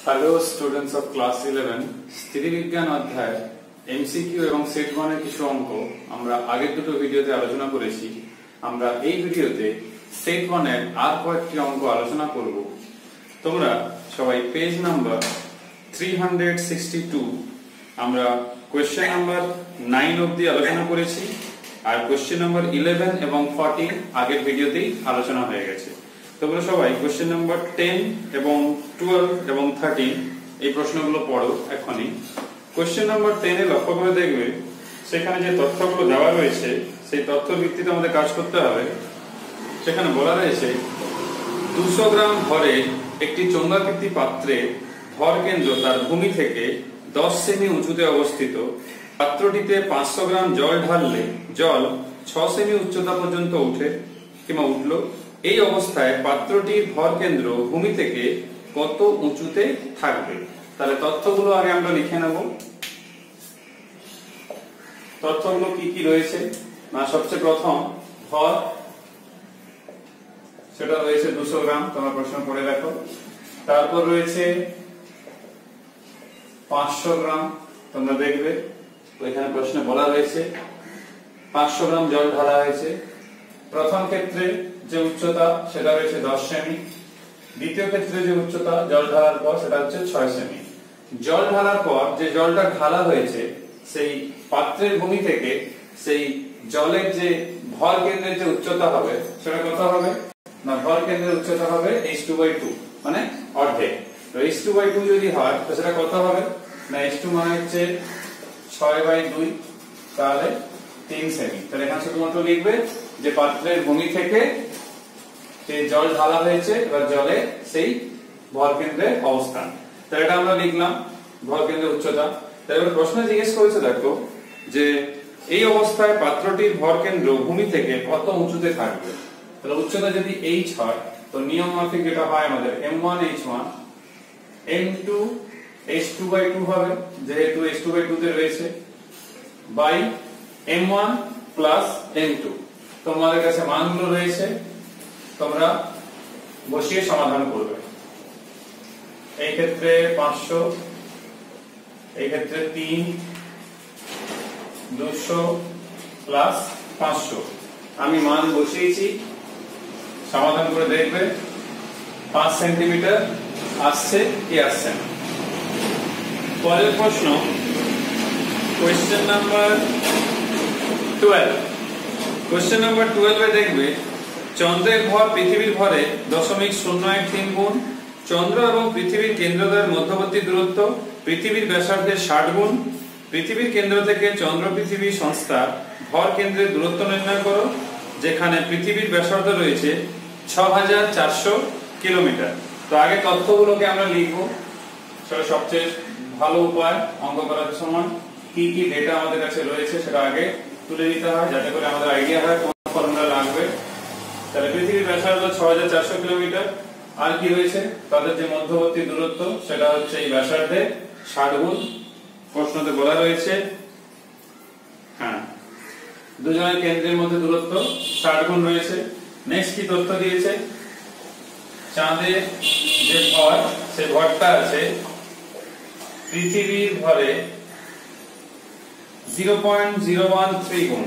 Hello students of class 11 স্থিতিবিজ্ঞান অধ্যায় MCQ এবং সেট 1 এর কিছু অঙ্ক আমরা আগের দুটো ভিডিওতে আলোচনা করেছি। আমরা এই ভিডিওতে সেট 1 এর আর কয়েকটি অঙ্ক আলোচনা করব। তোমরা সবাই পেজ নাম্বার 362 আমরা কোশ্চেন নাম্বার 9 অবধি আলোচনা করেছি, আর কোশ্চেন নাম্বার 11 এবং 14 আগের ভিডিওতেই আলোচনা হয়ে গেছে। তোমরা সবাই কোশ্চেন নাম্বার 10 এবং 12 এবং 13 এই প্রশ্নগুলো পড়ো এখনই। কোশ্চেন নাম্বার 10 এ লক্ষ্য করে দেখবে সেখানে যে তথ্যগুলো দেওয়া রয়েছে সেই তথ্যের ভিত্তিতে আমাদের কাজ করতে হবে। সেখানে বলা রয়েছে 200 গ্রাম ভরে একটি চন্দ্রাকৃতি পাত্রে ভর কেন্দ্র তার ভূমি থেকে 10 সেমি উঁচুতে অবস্থিত। পাত্রটিতে 500 গ্রাম জল ঢাললে জল 6 সেমি উচ্চতা পর্যন্ত উঠে কিংবা উঠলো। এই অবস্থায় পাত্রটির ভর কেন্দ্র ভূমি থেকে কত উঁচুতে থাকবে? তাহলে তথ্যগুলো আগে আমরা লিখে নেব। তথ্যগুলো কি কি রয়েছে না, সবচেয়ে প্রথম ভর, সেটা রয়েছে 200 গ্রাম, তোমরা প্রশ্ন পড়ে দেখো। তারপর রয়েছে 500 গ্রাম, তোমরা দেখবে ওইখানে প্রশ্নে বলা রয়েছে 500 গ্রাম জল ঢালা হয়েছে। প্রথম ক্ষেত্রে যে উচ্চতা সেটা রয়েছে 10 সেমি, দ্বিতীয় ক্ষেত্রে যে উচ্চতা জল ঢালার পর সেটা হচ্ছে 6 সেমি। জল ঢালার পর যে জলটা ঢালা হয়েছে সেই পাত্রের ভূমি থেকে সেই জলের যে ভর কেন্দ্রের যে উচ্চতা হবে সেটা কত হবে না, ভর কেন্দ্রের উচ্চতা হবে h2/2 মানে অর্ধেক। তো h2/2 যদি হয় তো সেটা কত হবে না, h2 মানে হচ্ছে 6/2, তাহলে 3 সেমি। তাহলে এখানে শুধুমাত্র লিখবে যে পাত্রের ভূমি থেকে যে জল ঢালা হয়েছে এবার জলে সেই ভর কেন্দ্রের অবস্থান। তাহলে এটা আমরা লিখলাম ভর কেন্দ্রের উচ্চতা। তাহলে প্রশ্ন জিজ্ঞেস করেছে দেখো যে এই অবস্থায় পাত্রটির ভর কেন্দ্র ভূমি থেকে কত উঁচুতে থাকবে। তাহলে উচ্চতা যদি h হয় তো নিয়ম মাফিক যেটা হয় আমাদের m1 h1 m2 h2/2 হবে, যেহেতু h2/2 তে রয়েছে, বাই m1 প্লাস m2। তোমাদের কাছে মানগুলো রয়েছে, তোমরা বসিয়ে সমাধান করবে। এই ক্ষেত্রে 500, এই ক্ষেত্রে 3, 200 প্লাস 500। আমি মান বসিয়েছি, সমাধান করে দেখবে 5 সেন্টিমিটার আসছে কি আসছে না। পরের প্রশ্ন কোশ্চেন নাম্বার 12। কোশ্চেন নাম্বার 12 এ দেখবে চন্দ্রের ভর পৃথিবীর ভরে 0.013 গুণ, চন্দ্র এবং পৃথিবীর কেন্দ্রদ্বয়ের মধ্যবর্তী দূরত্ব পৃথিবীর ব্যাসার্ধের 60 গুণ। পৃথিবীর কেন্দ্র থেকে চন্দ্র পৃথিবী সংস্থা ভর কেন্দ্রের দূরত্ব নির্ণয় করো, যেখানে পৃথিবীর ব্যাসার্ধ রয়েছে 6400 কিলোমিটার। তো আগে তথ্যগুলোকে আমরা লিখবো, সেটা সবচেয়ে ভালো উপায় অঙ্ক করার সময়। কি কি ডেটা আমাদের কাছে রয়েছে সেটা আগে তুলে দিতে হয়, যাতে করে আমাদের আইডিয়া হয় কোন ফর্মুলা লাগবে। তাহলে পৃথিবীর ব্যাসার্ধ 6400 কিলোমিটার, আর কি রয়েছে তাদের যে মধ্যবর্তী দূরত্ব সেটা হচ্ছে এই ব্যাসার্ধের 60 গুণ। প্রশ্নতে বলা রয়েছে হ্যাঁ দুজনের কেন্দ্রের মধ্যে দূরত্ব 60 গুণ রয়েছে। নেক্সট কি তথ্য দিয়েছে, চাঁদের যে ভর সেই ভরটা আছে পৃথিবীর ভরে 0.013 গুণ,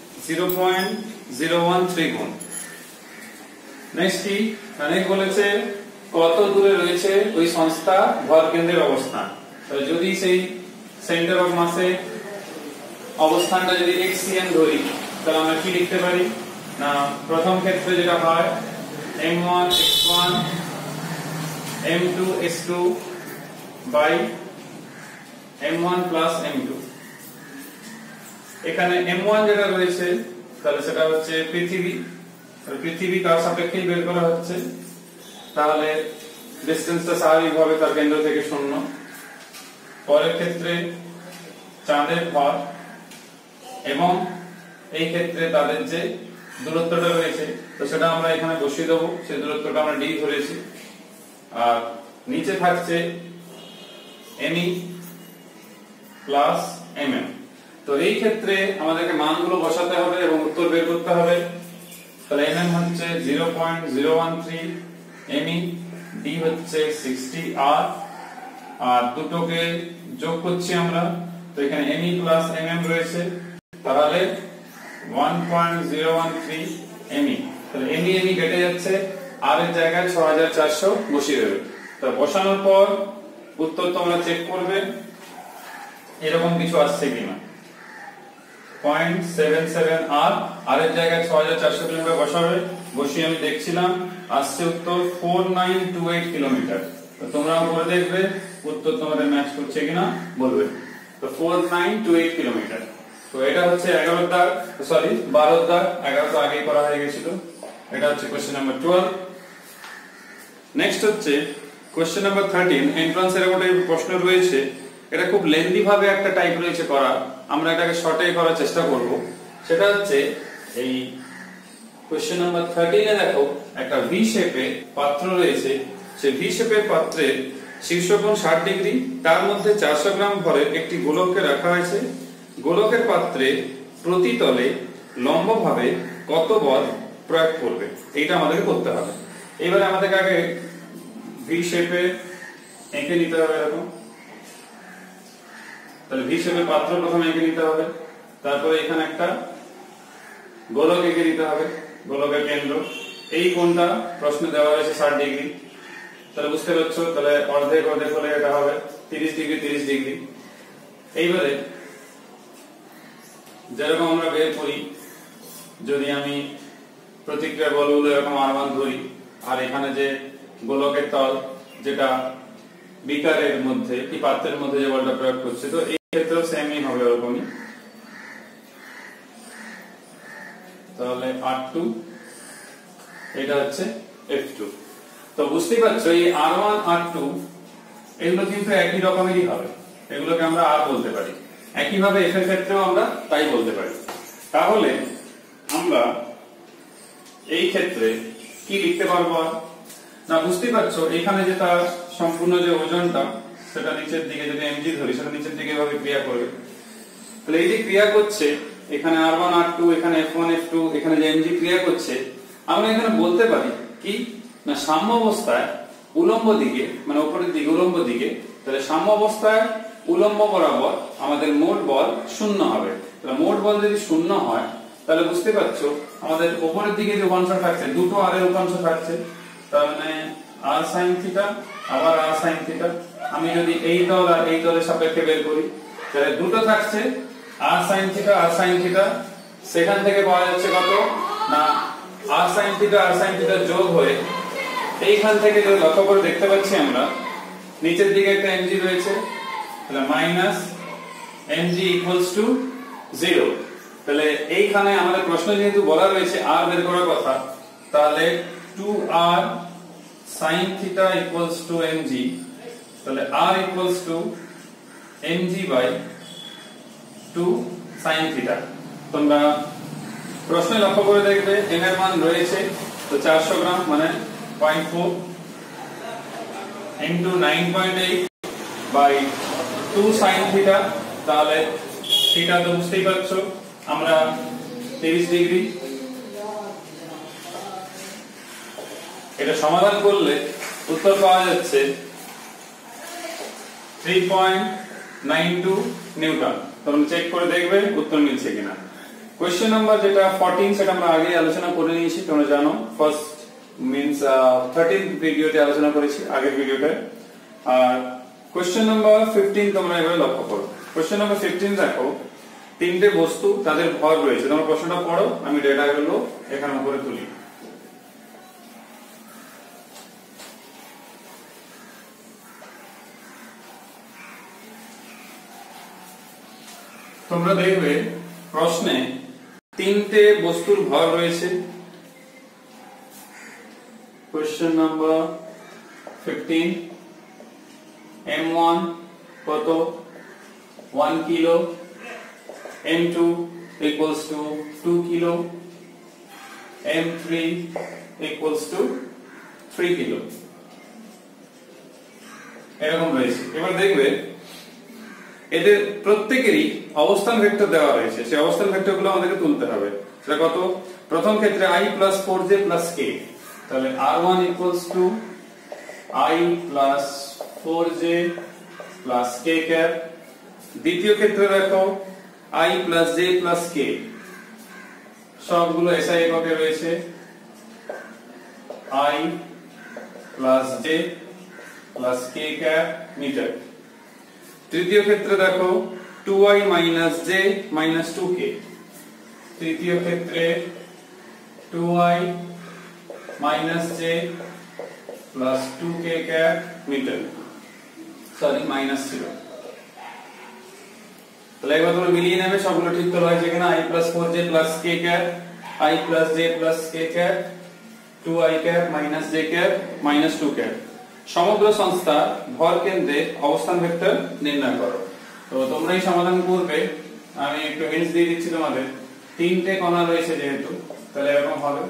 0.013 গুণ। নেক্সট কি বলেছে কত দূরে রয়েছে ওই সংস্থা ভর কেন্দ্রের অবস্থান। তাহলে যদি সেই সেন্টার অফ মাসে অবস্থানটা যদি xcm ধরি তাহলে আমরা কি লিখতে পারি না, প্রথম ক্ষেত্রে যেটা হয় m1 x1 m2 x2 by m1 plus m2। এখানে m1 যেটা রয়েছে তাহলে সেটা হচ্ছে পৃথিবী, পৃথিবী কার সাপেক্ষে বের করা হচ্ছে, তাহলে ডিসটেন্সটা স্বাভাবিকভাবে তার কেন্দ্র থেকে 0। পরের ক্ষেত্রে চাঁদের ভর এবং এই ক্ষেত্রে তাদের যে দূরত্বটা রয়েছে তো সেটা আমরা এখানে বসিয়ে দেবো, সেই দূরত্বটা আমরা d ধরেছি। আর নিচে থাকছে me প্লাস mm। তো এই ক্ষেত্রে আমাদেরকে মানগুলো বসাতে হবে এবং উত্তর বের করতে হবে। তাহলে mm হচ্ছে 0.013, me d হচ্ছে 60r আর দুটোকে যোগ করছি আমরা, তো এখানে me প্লাস mm রয়েছে, তাহলে 1.013 me। তাহলে me কেটে যাচ্ছে, আর এর জায়গায় 6400 বসিয়ে দেবে। তো বসানোর পর উত্তর তোমরা চেক করবে এরকম কিছু আসছে কিনা। 0.77 আর এর জায়গায় 6400 কিলোমিটার বসাবে, বসিয়ে আমি দেখছিলাম আসছে উত্তর 4928 কিলোমিটার। তো তোমরাও করে দেখবে উত্তর তোমাদের ম্যাচ করছে কিনা বলবে। তো 4928 কিলোমিটার। তো এটা হচ্ছে 11 দাগ, সরি 12 দাগ, 11 তো আগেই করা হয়ে গেছিল। এটা হচ্ছে কোশ্চেন নাম্বার 12। নেক্সট হচ্ছে কোশ্চেন নাম্বার 13। এন্ট্রান্স এর একটা প্রশ্ন রয়েছে, এটা খুব লেন্দি ভাবে একটা টাইপ রয়েছে করা, আমরা এটাকে শর্টে করার চেষ্টা করব। সেটা হচ্ছে এই কোশ্চেন নাম্বার 13 এ দেখো একটা ভি শেপে পাত্র রয়েছে, সেই ভি শেপের পাত্রের শীর্ষকোণ 60 ডিগ্রি, তার মধ্যে 400 গ্রাম ভরের একটি গোলককে রাখা হয়েছে। গোলকের পাত্রে প্রতি তলে লম্বভাবে কত বল প্রয়োগ করবে, এইটা আমাদেরকে করতে হবে। এবারে আমাদেরকে আগে ভি শেপে এঁকে নিতে হবে এরকম। তাহলে ভি শেপের পাত্র প্রথমে এঁকে নিতে হবে, তারপরে এখানে একটা গোলক এঁকে নিতে হবে, গোলকের কেন্দ্র। এই কোণটা প্রশ্ন দেওয়া হয়েছে 60 ডিগ্রি, তাহলে বুঝতে পারছো, তাহলে অর্ধেক অর্ধেক হলে এটা হবে 30 ডিগ্রি 30 ডিগ্রি। এইবারে যেরকম আমরা বের করি, যদি আমি প্রতিক্রিয়া বলগুলো এরকম R1 ধরি, আর এখানে যে গোলকের তল যেটা বিকারের মধ্যে কি পাত্রের মধ্যে যে বলটা প্রয়োগ করছে, তো এই ক্ষেত্রেও সেমই হবে ওরকমই। তাহলে R2, এটা হচ্ছে F2। তো বুঝতেই পারছো এই R1 R2 এগুলো কিন্তু একই রকমেরই হবে, এগুলোকে আমরা আর বলতে পারি। একইভাবে F এর ক্ষেত্রেও আমরা তাই বলতে পারি। তাহলে আমরা এই ক্ষেত্রে কি লিখতে পারবো না, বুঝতেই পারছো এখানে যে তার সম্পূর্ণ যে ওজনটা সেটা নিচের দিকে, যদি mg ধরি সেটা নিচের দিকে এভাবে ক্রিয়া করবে। তাহলে এই যে ক্রিয়া করছে এখানে R1 R2, এখানে F1 F2, এখানে যে mg ক্রিয়া করছে, আমরা এখানে বলতে পারি কি না সাম্য অবস্থায় উলম্ব দিকে, মানে উপরের দিকে উলম্ব দিকে, তাহলে সাম্য অবস্থায় উলম্ব বরাবর আমাদের মোট বল শূন্য হবে। তাহলে মোট বল যদি শূন্য হয়, তাহলে বুঝতে পারছো আমাদের উপরের দিকে যে উপাংশ থাকছে, দুটো r এর উপাংশ থাকছে, তার মানে r sin থিটা আবার r sin থিটা। আমি যদি এই তল আর এই তলের সাপেক্ষে বের করি, তাহলে দুটো থাকছে r sin theta r sin theta, সেখান থেকে পাওয়া যাচ্ছে কত না r sin থিটা যোগ হয়ে এইখান থেকে যদি লক্ষ্য করে দেখতে পাচ্ছি আমরা নিচের দিকে একটা mg রয়েছে, তাহলে মাইনাস mg ইকুয়ালস টু 0। তাহলে এইখানে আমাদের প্রশ্ন যেহেতু বলা রয়েছে r বের করার কথা, তাহলে 2r sin theta equals to mg, তাহলে r equals to mg by 2 sin theta. তোমরা প্রশ্নে লক্ষ্য করে দেখবে m এর মান রয়েছে, তো 400 গ্রাম মানে 0.4 into 9.8 by 2 sin থিটা, তাহলে থিটা তো বুঝতেই পারছো আমরা 30 ডিগ্রি। এটা সমাধান করলে উত্তর পাওয়া যাচ্ছে 3.92 নিউটন। তোমরা চেক করে দেখবে উত্তর মিলছে কিনা। কোশ্চেন নাম্বার যেটা 14 সেটা আমরা আগে আলোচনা করে নিয়েছি, তোমরা জানো ফার্স্ট মিন্স 13 ভিডিওতে আলোচনা করেছি আগের ভিডিওতে। আর কোশ্চেন নাম্বার 15 তোমরা এবারে লক্ষ্য করো। কোশ্চেন নাম্বার 15 দেখো তিনটে বস্তু তাদের ভর রয়েছে, তোমরা প্রশ্নটা পড়ো, আমি ডেটাগুলো এখানে উপরে তুলি। তোমরা দেখবে প্রশ্নে তিনটে বস্তুর ভর রয়েছে। কোশ্চেন নাম্বার 15, m1 কত 1 kilo, m2 equals to 2 kilo, m3 equals to 3 kilo, এরকম রয়েছে। এবার দেখবে এদের প্রত্যেকেরই অবস্থান ভেক্টর দেওয়া রয়েছে, সেই অবস্থান ভেক্টরগুলো আমাদেরকে তুলতে হবে। সেটা কত? প্রথম ক্ষেত্রে i plus 4j plus k, তাহলে r1 equals to i plus 4j plus K cap. দ্বিতীয় ক্ষেত্রে দেখো i plus J plus K, সবগুলো এসআই এককে রয়েছে, i plus J plus K cap metre. তৃতীয় ক্ষেত্রে দেখো 2i minus J minus 2k, তৃতীয় ক্ষেত্রে 2i minus J plus 2k cap metre, sorry minus ছিল। তাহলে একবার তোমরা মিলিয়ে নেবে সবগুলো ঠিক তো রয়েছে কিনা। i plus 4j plus k cap, i plus j plus k cap, 2i cap minus j cap minus 2 cap. সমগ্র সংস্থা ভর কেন্দ্রে অবস্থান ভেক্টর নির্ণয় করো। তো তোমরাই সমাধান করবে, আমি একটু হিন্টস দিয়ে দিচ্ছি তোমাদের। তিনটে কণা রয়েছে যেহেতু, তাহলে এরকম হবে।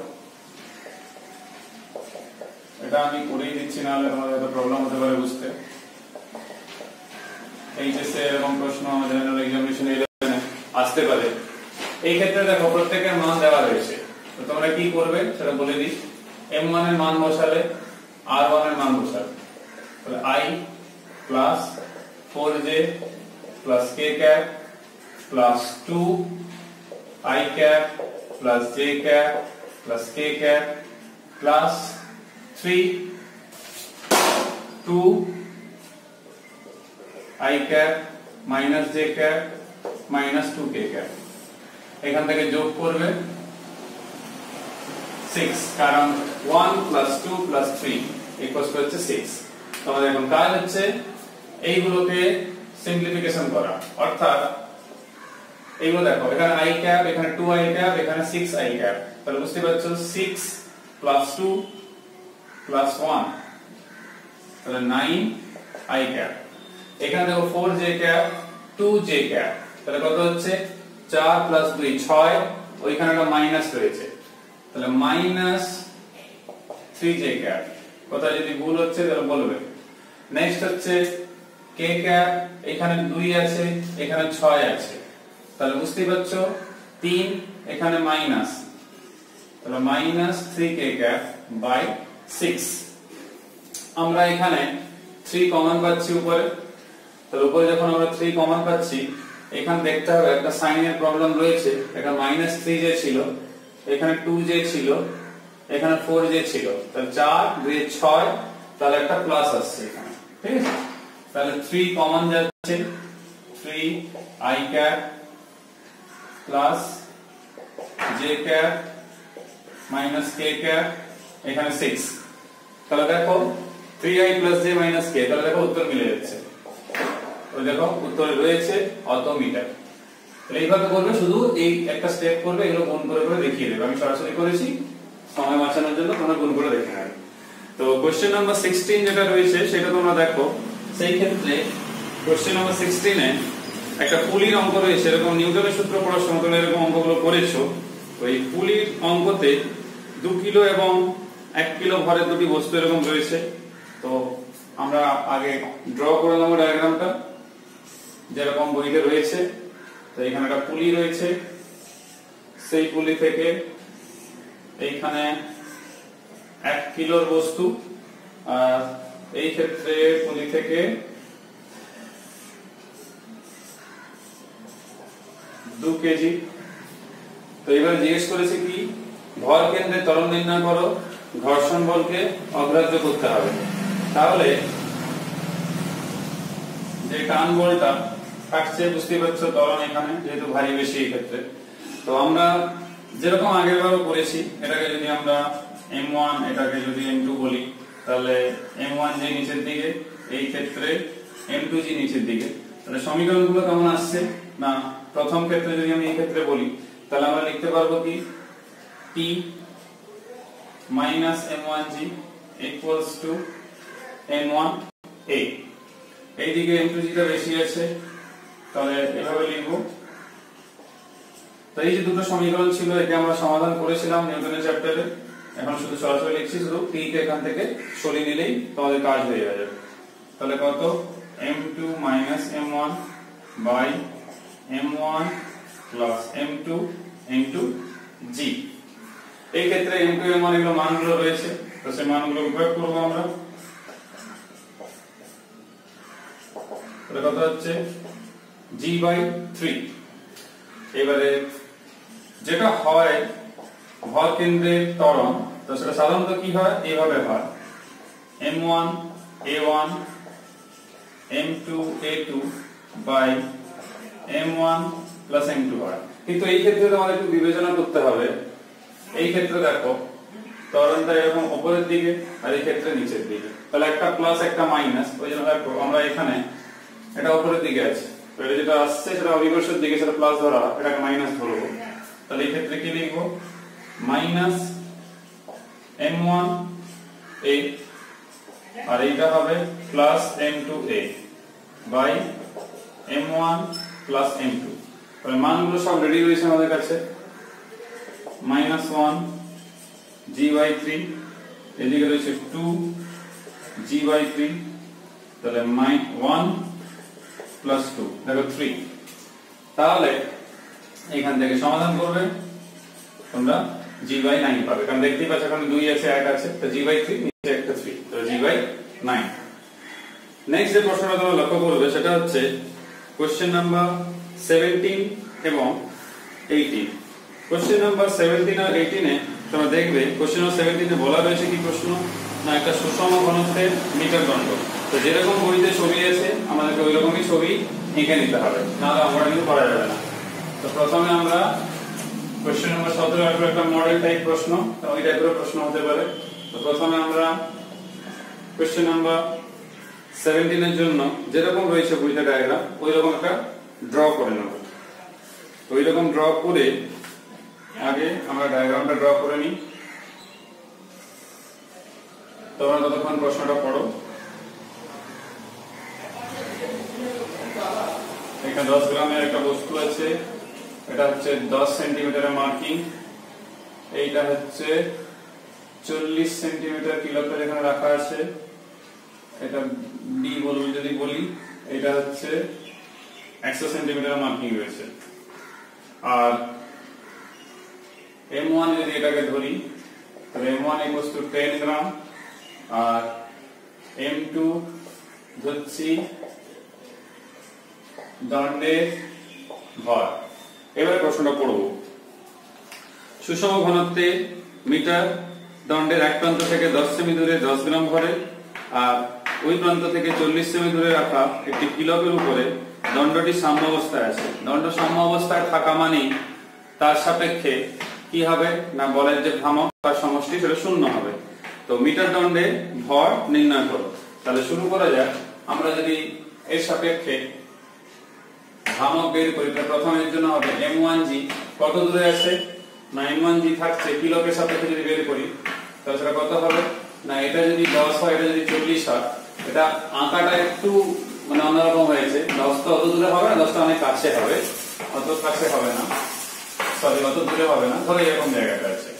এটা আমি করেই দিচ্ছি, না হলে তোমাদের একটা প্রবলেম হতে পারে বুঝতে। এইচএসএ এরকম প্রশ্ন জেনারেল এক্সামিনেশনে আসতে পারে। এই ক্ষেত্রে দেখো প্রত্যেকের মান দেওয়া রয়েছে, তো তোমরা কি করবে সেটা বলে দিই। m1 এর মান বসালে, r1 এর মান বসালে, তাহলে i plus 4j plus k cap plus 2i cap plus j cap plus k cap plus 2i cap minus j cap minus 2k cap. এখান থেকে যোগ করবে 6, কারণ 1 প্লাস 2 প্লাস 3 ইকুয়ালস হচ্ছে 6। তোমাদের এখন কাজ হচ্ছে এইগুলোকে সিম্পলিফিকেশন করা, অর্থাৎ এইগুলো দেখো এখানে i ক্যাপ, এখানে 2i ক্যাপ, এখানে 6i ক্যাপ, তাহলে বুঝতে পারছো 6 প্লাস 2 প্লাস 1 তাহলে 9i ক্যাপ। এখানে দেখো 4j ক্যাপ 2j ক্যাপ, তাহলে কত হচ্ছে 4 প্লাস 2 6, ওইখানে একটা মাইনাস রয়েছে, তাহলে মাইনাস 3j ক্যাপ। কোথায় যদি ভুল হচ্ছে তাহলে বলবে। নেক্সট হচ্ছে k ক্যাপ, এখানে 2 আছে, এখানে 6 আছে, তাহলে বুঝতেই পারছো 3, এখানে মাইনাস, তাহলে মাইনাস 3k ক্যাপ বাই 6। আমরা এখানে 3 কমন পাচ্ছি উপরে, তাহলে উপরে যখন আমরা 3 কমন পাচ্ছি, এখানে দেখতে হবে একটা সাইনের প্রবলেম রয়েছে। এখানে মাইনাস 3j ছিল, এখানে 2j ছিল, এখানে 4j ছিল, তাহলে 4 2 6, তাহলে একটা প্লাস আসছে এখানে, ঠিক আছে। তাহলে 3 কমন যাচ্ছে, 3i cap plus j cap minus k cap, এখানে 6, তাহলে দেখো 3i plus j minus k, তাহলে দেখো উত্তর মিলে যাচ্ছে। ওই দেখো উত্তরে রয়েছে অত মিটার। তাহলে এইভাবে করবে, শুধু এই একটা স্টেপ করবে, এগুলো গুণ করে করে দেখিয়ে দেবে। আমি সরাসরি করেছি, সময় বাঁচানোর জন্য তোমরা গুণ করে দেখে নেবে। তো কোশ্চেন নাম্বার 16 যেটা রয়েছে সেটা তোমরা দেখো। সেই ক্ষেত্রে কোশ্চেন নাম্বার 16 এ একটা পুলির অঙ্ক রয়েছে। এরকম নিউটনের সূত্র পড়ার সময় তোমরা এরকম অঙ্কগুলো করেছো। তো এই পুলির অঙ্কতে 2 কিলো এবং 1 কিলো ভরের দুটি বস্তু এরকম রয়েছে। তো আমরা আগে ড্র করে নেব ডায়াগ্রামটা যেরকম বইতে রয়েছে। তো এখানে একটা পুলি রয়েছে, সেই পুলি থেকে এইখানে 1 কিলোর বস্তু, আর এই ক্ষেত্রে পুলি থেকে 2 কেজি। তো এবারে জিজ্ঞেস করেছে কি, ভর কেন্দ্রে ত্বরণ নির্ণয় করো, ঘর্ষণ বলকে অগ্রাহ্য করতে হবে। তাহলে যে টান বলটা থাকছে, বুঝতে পারছো ত্বরণ এখানে যেহেতু ভারী বেশি এই ক্ষেত্রে। তো আমরা যেরকম আগের বারও করেছি, এটাকে যদি আমরা m1, এটাকে যদি m2 বলি, তাহলে m1 যে নিচের দিকে, এই ক্ষেত্রে m2 যে নিচের দিকে। তাহলে সমীকরণগুলো কেমন আসছে না, প্রথম ক্ষেত্রে যদি আমি এই ক্ষেত্রে বলি, তাহলে আমরা লিখতে পারবো কি t minus m1g equals to m1a। এইদিকে m2g টা বেশি আছে, তাহলে এভাবে লিখবো। তো এই যে দুটো সমীকরণ ছিল, এটা আমরা সমাধান করেছিলাম নিউটনের চ্যাপ্টারে। এখন শুধু সরাসরি লিখছি, শুধু t কে এখান থেকে সরিয়ে নিলেই তোমাদের কাজ হয়ে যাবে। তাহলে কত m2 minus m1 by m1 plus m2 into g। এই ক্ষেত্রে m2 m1 এগুলো মানগুলো রয়েছে, তো সেই মানগুলো প্রয়োগ করব আমরা। এটা কত হচ্ছে g/3। এবারে যেটা হয় ভর কেন্দ্রের ত্বরণ, তো সেটা সাধারণত কি হয়, এইভাবে হয় m1 a1 m2 a2 by m1 plus m2 হয়। কিন্তু এই ক্ষেত্রে আমাদের একটু বিবেচনা করতে হবে। এই ক্ষেত্রে দেখো ত্বরণটা এরকম উপরের দিকে আর এই ক্ষেত্রে নিচের দিকে, তাহলে একটা প্লাস একটা মাইনাস, ওই জন্য দেখো আমরা এখানে এটা উপরের দিকে আছে, তো এটা যেটা আসছে সেটা অবিকর্ষের দিকে, সেটা প্লাস ধরা, এটাকে মাইনাস ধরবো। তাহলে এই ক্ষেত্রে কি লিখবো, মাইনাস m1 a আর এইটা হবে plus m2 a by m1 plus m2। তাহলে মানগুলো সব রেডি রয়েছে আমাদের কাছে, -1 g/3, এদিকে রয়েছে 2 g/3, তাহলে 1 প্লাস 2 দেখো 3। তাহলে এখান থেকে সমাধান করবে তোমরা g/9 পাবে, কারণ দেখতেই পাচ্ছ এখানে 2 আছে 1 আছে, তো g/3 নিচে একটা 3, তো g/9। নেক্সট যে প্রশ্নটা তোমরা লক্ষ্য করবে সেটা হচ্ছে কোশ্চেন নাম্বার 17 এবং 18। কোশ্চেন নাম্বার 17 আর 18 এ তোমরা দেখবে কোশ্চেন নাম্বার 17 এ বলা রয়েছে কি প্রশ্ন না, একটা সুষম ঘনত্বের মিটার দণ্ড। তো যেরকম বইতে ছবি আছে আমাদেরকে ওই রকমই ছবি এঁকে নিতে হবে, না হলে আমরা কিন্তু করা যাবে না। তো প্রথমে আমরা কোশ্চেন নাম্বার 17 একটা মডেল টাইপ প্রশ্ন, তো ওই টাইপের প্রশ্ন হতে পারে। তো প্রথমে আমরা কোশ্চেন নাম্বার 17 এর জন্য যেরকম রয়েছে বইতে ডায়াগ্রাম, ওই রকম একটা ড্র করে নেব। তো ওই রকম ড্র করে আগে আমরা ডায়াগ্রামটা ড্র করে নিই। তোমরা ততক্ষণ প্রশ্নটা পড়ো। এখানে 10 গ্রামের একটা বস্তু আছে, এটা হচ্ছে 10 সেন্টিমিটারের মার্কিং, এইটা হচ্ছে 40 সেন্টিমিটার কিলোতে এখানে রাখা আছে, এটা ডি বলবো যদি বলি, এটা হচ্ছে 100 সেন্টিমিটার মার্কিং রয়েছে। আর m1 যদি এটাকে ধরি তাহলে m1 equals to 10 gram, R m2 ধরছি দণ্ডের ভর। এবারে প্রশ্নটা পড়ব। সুষম ঘনত্বে মিটার দণ্ডের এক প্রান্ত থেকে 10 সেমি দূরে 10 গ্রাম ভরে, আর ওই প্রান্ত থেকে 40 সেমি দূরে রাখা একটি কিলোকের উপরে দণ্ডটি সাম্য অবস্থায় আছে। দণ্ড সাম্য অবস্থায় থাকা মানে তার সাপেক্ষে কি হবে না, বলের যে ভ্রামক তার সমষ্টি সেটা শূন্য হবে। তো মিটার দণ্ডে ভর নির্ণয় করো। তাহলে শুরু করা যাক। আমরা যদি এর সাপেক্ষে ভ্রামক বের করি, তাহলে প্রথমের জন্য হবে m1g, কত দূরে আছে না m1g থাকছে, কিলোকের সাপেক্ষে যদি বের করি তাহলে সেটা কত হবে না, এটা যদি 10 হয় এটা যদি 40 হয়, এটা আঁকাটা একটু মানে অন্যরকম হয়েছে। 10 তো অত দূরে হবে না, 10টা অনেক কাছে হবে, অত কাছে হবে না, সরি অত দূরে হবে না, ধরো এরকম জায়গাটা আছে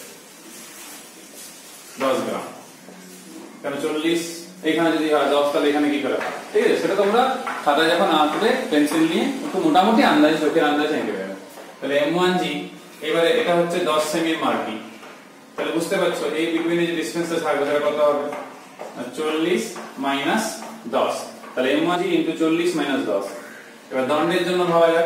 10 গ্রাম, কেন 40 এখানে যদি হয় 10, তাহলে এখানে কি করে হয়, ঠিক আছে? সেটা তোমরা খাতায় যখন আঁকবে পেন্সিল নিয়ে একটু মোটামুটি আন্দাজ, চোখের আন্দাজ এঁকে দেবে। তাহলে m1g, এবারে এটা হচ্ছে 10 সেমি মার্কিং, তাহলে বুঝতে পারছো এই বিটুইনে যে ডিসটেন্সটা থাকবে সেটা কত হবে 40 মাইনাস 10, তাহলে m1g ইনটু 40 মাইনাস 10। এবার দণ্ডের জন্য ভাবা যাক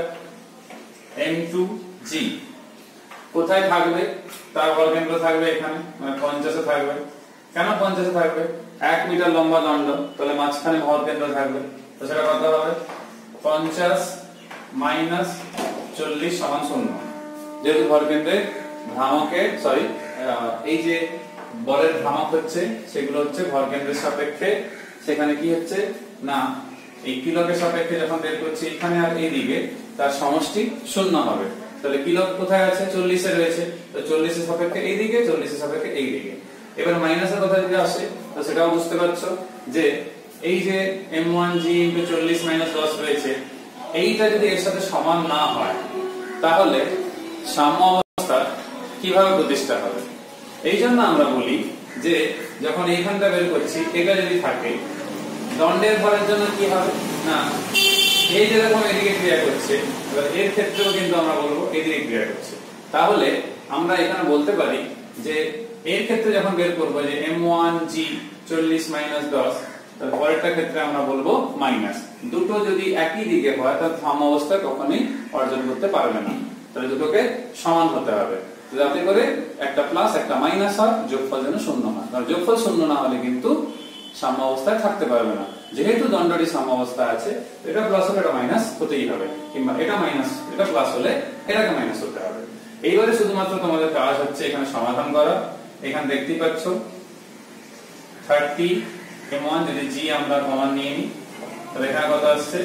m2g কোথায় থাকবে, তার বর্গকেন্দ্র থাকবে এখানে, মানে 50 এ থাকবে। কেন 50 এ থাকবে, 1 মিটার লম্বা দণ্ড, তাহলে মাঝখানে ভরকেন্দ্র থাকবে, তো সেটা কত হবে 50 মাইনাস 40 সমান 0। যেহেতু ভরকেন্দ্রের ভ্রামকের সরি এই যে বলের ভ্রামক হচ্ছে সেগুলো হচ্ছে ভরকেন্দ্রের সাপেক্ষে, সেখানে কি হচ্ছে না এই কিলোকের সাপেক্ষে যখন বের করছি এখানে আর এইদিকে তার সমষ্টি 0 হবে। তাহলে কিলোক কোথায় আছে 40 এ রয়েছে, তো 40 এর সাপেক্ষে এইদিকে, 40 এর সাপেক্ষে এইদিকে। এবার মাইনাসের কথা যদি আসে তো সেটাও বুঝতে পারছো যে এই যে m1g * 40 - 10 রয়েছে, এইটা যদি এর সাথে সমান না হয় তাহলে সাম্য অবস্থা কিভাবে প্রতিষ্ঠা হবে। এই জন্য আমরা বলি যে যখন এইখানটা বের করছি এটা যদি থাকে, দণ্ডের ভরের জন্য কি হবে না এই যেরকম এদিকে ক্রিয়া করছে, এবার এর ক্ষেত্রেও কিন্তু আমরা বলবো এদিকে ক্রিয়া করছে। তাহলে আমরা এখানে বলতে পারি যে এর ক্ষেত্রে যখন বের করবো যে m1g 40 - 10, তাহলে পরেরটা ক্ষেত্রে আমরা বলবো মাইনাস। দুটো যদি একই দিকে হয় তাহলে সাম্যাবস্থা কখনোই অর্জন করতে পারবে না, তাহলে দুটোকে সমান হতে হবে, যাতে করে একটা প্লাস একটা মাইনাস হয়, যোগফল যেন শূন্য হয়। কারণ যোগফল শূন্য না হলে কিন্তু সাম্যাবস্থায় থাকতে পারবে না। যেহেতু দণ্ডটি সাম্যাবস্থা আছে, এটা প্লাস হলে এটা মাইনাস হতেই হবে, কিংবা এটা মাইনাস এটা প্লাস হলে এটাকে মাইনাস হতে হবে। এইবারে শুধুমাত্র তোমাদের কাজ হচ্ছে এখানে সমাধান করা। এখানে দেখতেই পাচ্ছ 30 m1 যদি g আমরা কমন নিয়ে নিই তাহলে এখানে কত আসছে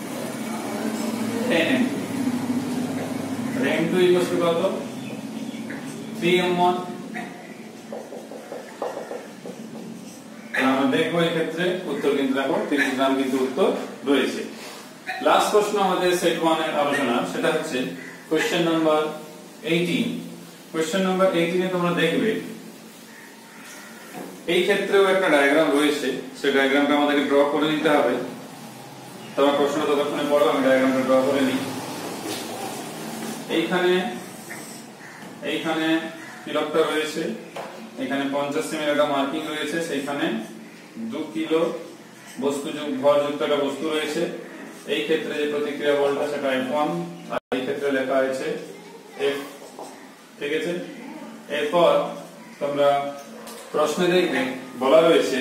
10m, তাহলে m2 ইকুয়াল টু কত 3m1। আমরা দেখবো এই ক্ষেত্রে উত্তর কিন্তু দেখো 30 গ্রাম কিন্তু উত্তর রয়েছে। লাস্ট প্রশ্ন আমাদের সেট 1 এর আলোচনা, সেটা হচ্ছে কোশ্চেন নাম্বার 18। কোশ্চেন নাম্বার 18 এ তোমরা দেখবে এই ক্ষেত্রেও একটা ডায়াগ্রাম রয়েছে, সেই ডায়াগ্রামটা আমাদেরকে ড্র করে নিতে হবে। তোমার প্রশ্নটা ততক্ষণে পড়ো, আমি ডায়াগ্রামটা ড্র করে নিই। এইখানে কিলোটা রয়েছে, এখানে 50 সেমি একটা মার্কিং রয়েছে, সেইখানে 2 কিলো ভরযুক্ত একটা বস্তু রয়েছে। এই ক্ষেত্রে যে প্রতিক্রিয়া বলটা সেটা F1, আর এই ক্ষেত্রে লেখা আছে F, ঠিক আছে। এরপর তোমরা প্রশ্নে দেখবে বলা রয়েছে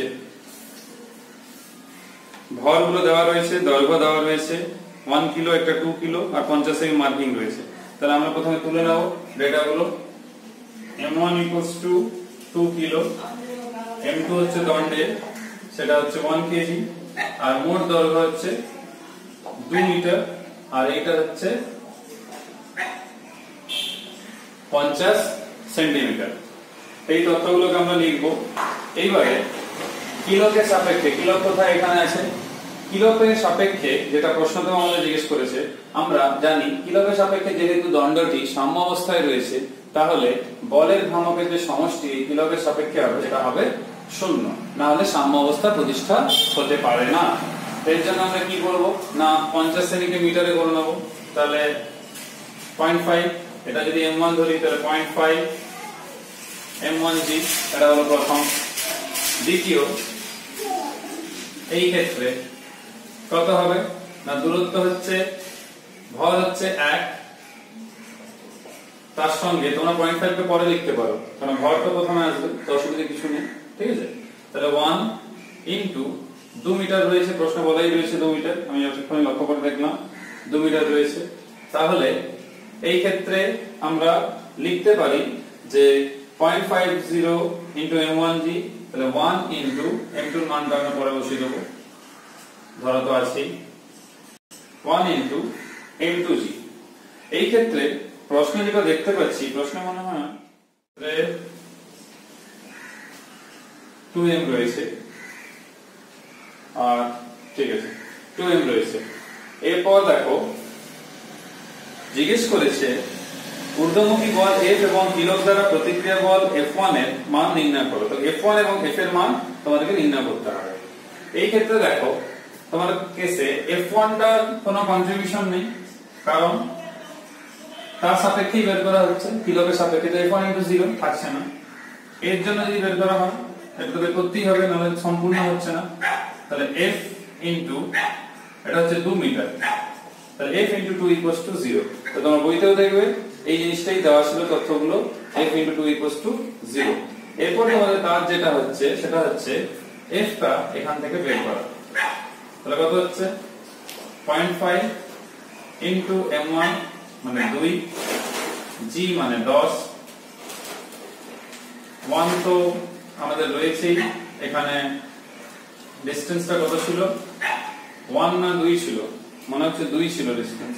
ভরগুলো দেওয়া রয়েছে, দৈর্ঘ্য দেওয়া রয়েছে 1 কিলো, একটা 2 কিলো আর 50 সেমি মার্কিং রয়েছে। তাহলে আমরা প্রথমে তুলে নাও ডেটাগুলো। m1 2 কিলো, m2 হচ্ছে দণ্ডে, সেটা হচ্ছে 1 কেজি, আর মোট দৈর্ঘ্য হচ্ছে 2 মিটার, আর এইটা হচ্ছে 50 সেন্টিমিটার। এই তথ্যগুলোকে আমরা লিখবো। এইবারে কিলোকে সাপেক্ষে, কিলো কোথায় এখানে আছে, কিলোকে সাপেক্ষে যেটা প্রশ্নতে আমাদের জিজ্ঞেস করেছে, আমরা জানি কিলোকে সাপেক্ষে যেহেতু দণ্ডটি সাম্যাবস্থায় রয়েছে, তাহলে বলের ভ্রামকের যে সমষ্টি কিলোকে সাপেক্ষে হবে সেটা হবে 0, না হলে সাম্যাবস্থা প্রতিষ্ঠা হতে পারে না। এর জন্য আমরা কি করব না 50 সেমিকে মিটারে করে নেব, তাহলে 0.5, এটা যদি m1 ধরি তাহলে 0.5 m1g, এটা হলো প্রথম। দ্বিতীয়, এই ক্ষেত্রে কত হবে না দূরত্ব হচ্ছে, ভর হচ্ছে 1, তার সঙ্গে তোমরা 0.5 কে পরে লিখতে পারো, কারণ ভরটা প্রথমে আসবে, তো অসুবিধা কিছু নেই, ঠিক আছে। তাহলে 1 ইনটু 2 মিটার রয়েছে, প্রশ্ন বলাই রয়েছে 2 মিটার, আমি এতক্ষণ লক্ষ্য করে দেখলাম 2 মিটার রয়েছে। তাহলে এই ক্ষেত্রে আমরা লিখতে পারি যে 0.50 ইনটু m1g, তাহলে 1 ইনটু m2 এর মানটা আমরা পরে বসিয়ে দেব, ধরা তো আছেই, 1 ইনটু m2g। এই ক্ষেত্রে প্রশ্নে যেটা দেখতে পাচ্ছি, প্রশ্নে মনে হয় 2m রয়েছে, আর ঠিক আছে 2m রয়েছে। এরপর দেখো জিজ্ঞেস করেছে ঊর্ধ্বমুখী বল F এবং কিলোগ দ্বারা প্রতিক্রিয়া বল F1 এর মান নির্ণয় করো। তো F1 এবং F এর মান তোমাদেরকে নির্ণয় করতে হবে। এই ক্ষেত্রে দেখো তোমার কেসে F1 টার কোনো কন্ট্রিবিউশন নেই, কারণ তার সাপেক্ষেই বের করা হচ্ছে, কিলোগের সাপেক্ষে, তো F1 * 0 থাকছে না। এর জন্য যদি বের করা হয় এটা তো বের করতেই হবে, নাহলে সম্পূর্ণ হচ্ছে না। তাহলে F ইনটু এটা হচ্ছে 2 মিটার, তাহলে F * 2 = 0। তো তোমরা বইতেও দেখবে এই জিনিসটাই দেওয়া ছিল তথ্যগুলো, F * 2 = 0। এরপর তোমাদের কাজ যেটা হচ্ছে সেটা হচ্ছে F টা এখান থেকে বের করা। তাহলে কত হচ্ছে 0.5 ইনটু m1 মানে 2, g মানে 10, 1 তো আমাদের রয়েছেই, এখানে ডিসটেন্সটা কত ছিল 1 না 2 ছিল, মনে হচ্ছে 2 ছিল ডিসটেন্স।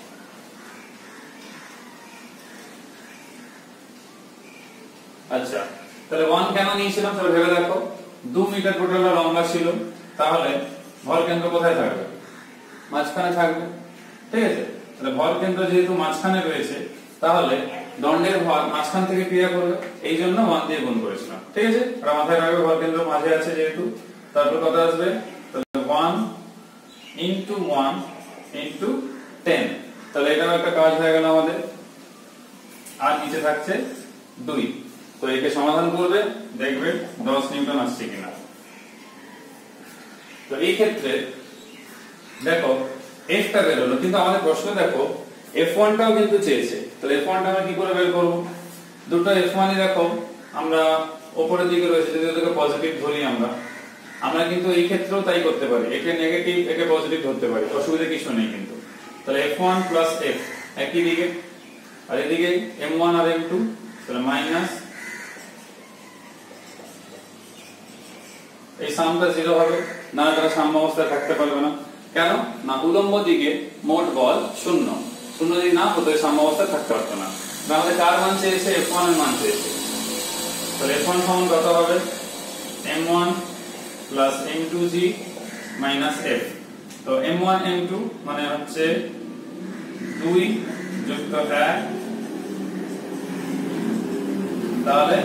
আচ্ছা, তাহলে 1 কেন নিয়েছিলাম সেটা ভেবে দেখো। 2 মিটার টোটাল লম্বা ছিল, তাহলে ভর কেন্দ্র কোথায় থাকবে, মাঝখানে থাকবে, ঠিক আছে। তাহলে ভর কেন্দ্র যেহেতু মাঝখানে রয়েছে, তাহলে দণ্ডের ভর মাঝখান থেকে ক্রিয়া করবে, এই জন্য 1 দিয়ে গুণ করেছিলাম, ঠিক আছে। আর মাথায় রাখবে ভর কেন্দ্র মাঝে আছে যেহেতু, তারপর কত আসবে, তাহলে 1 ইনটু 1 ইনটু 10, তাহলে এটাও একটা কাজ হয়ে গেল আমাদের। আর নিচে থাকছে 2, তো একে সমাধান করবে, দেখবে 10 নিউটন আসছে কিনা। তো এই ক্ষেত্রে দেখো f টা বের হলো, কিন্তু আমাদের প্রশ্ন দেখো f1 টাও কিন্তু চেয়েছে। তাহলে f1 টা আমরা কি করে বের করব? দুটো f1 ই দেখো আমরা উপরের দিকে রয়েছে, যদি এটাকে পজিটিভ ধরি আমরা কিন্তু এই ক্ষেত্রেও তাই করতে পারি, একে নেগেটিভ একে পজিটিভ ধরতে পারি, অসুবিধা কিছু নেই কিন্তু। তাহলে f1 প্লাস f একই দিকে, আর এদিকে m1 আর m2, তাহলে মাইনাস এই সামটা 0 হবে না, তারা সাম্য অবস্থায় থাকতে পারবে না। কেন না? উলম্ব দিকে মোট বল 0, 0 যদি না হতো সাম্য অবস্থায় থাকতে পারতো না। আমাদের কার মান চেয়েছে? f1 এর মান চেয়েছে। তাহলে f1 সমান কত হবে? m1 plus m2g minus f। তো m1 m2 মানে হচ্ছে 2 যুক্ত 1, তাহলে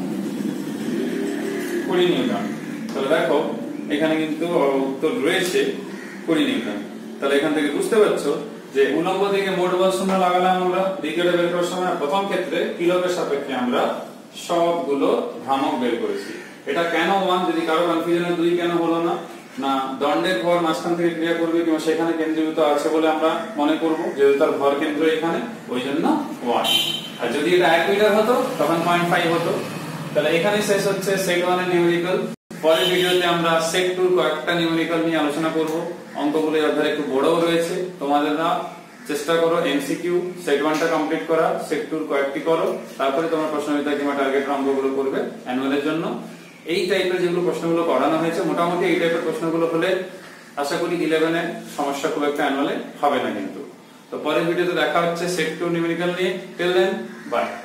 20 নিউটন। তাহলে দেখো এখানে কিন্তু উত্তর রয়েছে 20 নিউটন। তাহলে এখান থেকে বুঝতে পারছো যে উলম্ব দিকে মোট বল 0 লাগালাম আমরা, দ্বিতীয়টা বের করার সময় প্রথম ক্ষেত্রে কিলোকের সাপেক্ষে আমরা সবগুলো ভ্রামক বের করেছি। এটা কেন 1? যদি কারো কনফিউশন হয় 2 কেন হলো না, না দণ্ডের ভর মাঝখান থেকে ক্রিয়া করবে কিংবা সেখানে কেন্দ্রীভূত আছে বলে আমরা মনে করব, যেহেতু তার ভর কেন্দ্র এখানে, ওই জন্য 1। আর যদি এটা 1 মিটার হতো তখন 0.5 হতো। তাহলে এখানে শেষ হচ্ছে সেট 1 এর নিউমেরিক্যাল। পরের ভিডিওতে আমরা সেট 2 এর কয়েকটা নিউমেরিক্যাল নিয়ে আলোচনা করব। অঙ্কগুলো এর ধরে একটু বড়ও রয়েছে, তোমাদেররা চেষ্টা করো এমসিকিউ সেট 1 টা কমপ্লিট করা, সেট 2 এর কয়েকটি করো, তারপরে তোমরা প্রশ্নবিদ্যা কিংবা টার্গেটের অঙ্কগুলো করবে অ্যানুয়ালের জন্য। এই টাইপের যেগুলো প্রশ্নগুলো করানো হয়েছে, মোটামুটি এই টাইপের প্রশ্নগুলো হলে আশা করি 11 এর সমস্যা খুব একটা অ্যানুয়ালে হবে না কিন্তু। তো পরের ভিডিওতে দেখা হচ্ছে সেট 2 নিউমেরিক্যাল নিয়ে। Till then by.